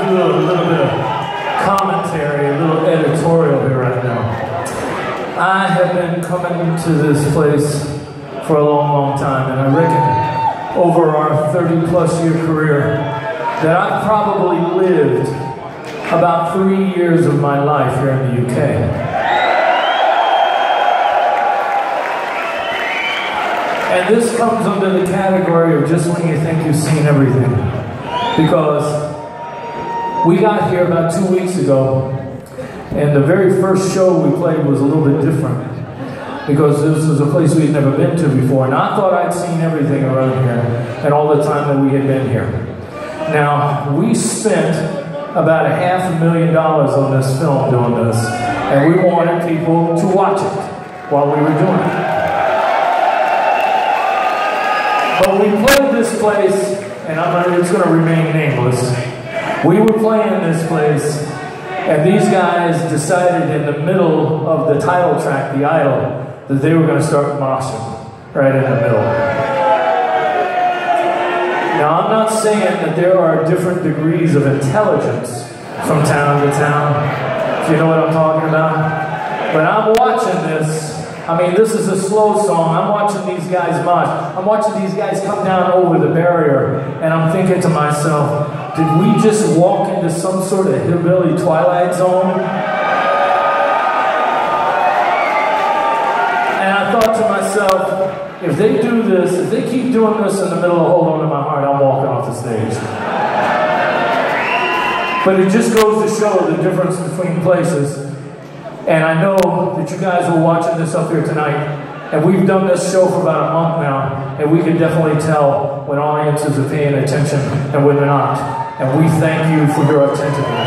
do a little bit of commentary, a little editorial here right now. I have been coming to this place for a long, long time, and I reckon over our 30-plus year career that I've probably lived about 3 years of my life here in the UK. And this comes under the category of just when you think you've seen everything. Because we got here about 2 weeks ago, and the very first show we played was a little bit different. Because this was a place we'd never been to before, and I thought I'd seen everything around here, and all the time that we had been here. Now, we spent about $500,000 on this film doing this, and we wanted people to watch it while we were doing it. But we played this place, and it's going to remain nameless. We were playing this place, and these guys decided in the middle of the title track, The Idol, that they were going to start moshing right in the middle. Now, I'm not saying that there are different degrees of intelligence from town to town, if you know what I'm talking about. But I'm watching this. I mean, this is a slow song. I'm watching these guys mosh. I'm watching these guys come down over the barrier, and I'm thinking to myself, did we just walk into some sort of hillbilly Twilight Zone? And I thought to myself, if they do this, if they keep doing this in the middle of Hold On to My Heart, I'm walking off the stage. But it just goes to show the difference between places. And I know that you guys are watching this up here tonight, and we've done this show for about a month now, and we can definitely tell when audiences are paying attention and when they're not. And we thank you for your attentiveness.